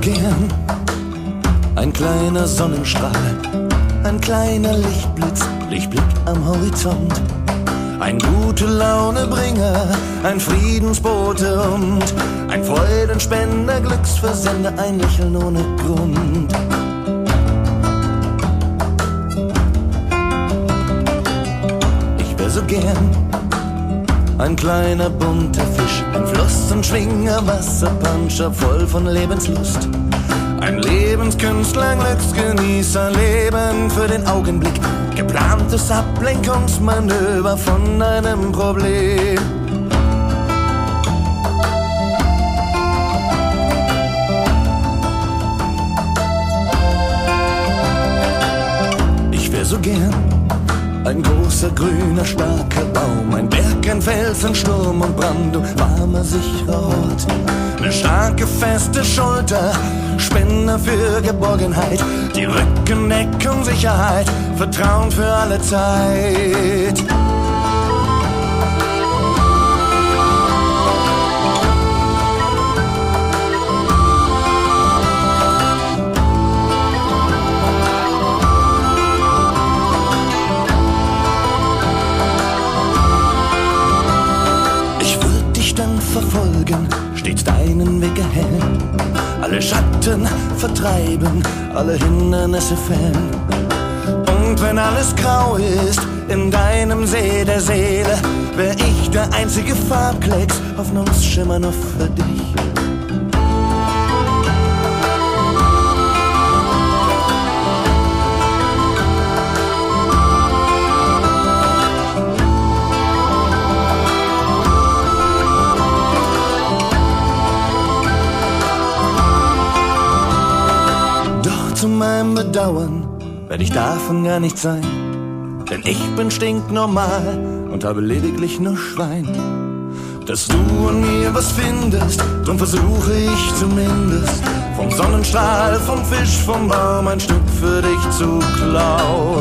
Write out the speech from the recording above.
gern ein kleiner Sonnenstrahl, ein kleiner Lichtblitz, Lichtblick am Horizont. Ein gute Launebringer, ein Friedensbote und ein Freudenspender, Glücksversender, ein Lächeln ohne Grund. Ich wär so gern ein kleiner bunter Fisch, ein Fluss und Schwinger, Wasserpuncher voll von Lebenslust. Ein Lebenskünstler, ein Glücksgenießer, Leben für den Augenblick. Geplantes Ablenkungsmanöver von einem Problem. Ich wär so gern ein großer, grüner, starker Baum, ein Berg, ein Fels, ein Sturm und Brand, warmer, sicherer Ort. Eine starke, feste Schulter, Spender für Geborgenheit, die Rückendeckung, Sicherheit, Vertrauen für alle Zeit. Verfolgen, stets deinen Weg erhellen, alle Schatten vertreiben, alle Hindernisse fällen. Und wenn alles grau ist in deinem See der Seele, wär ich der einzige Farbklecks, Hoffnungsschimmer nur für dich. Zu meinem Bedauern werd ich davon gar nicht sein, denn ich bin stinknormal und habe lediglich nur Schwein. Dass du an mir was findest, drum versuche ich zumindest vom Sonnenstrahl, vom Fisch, vom Baum ein Stück für dich zu klauen.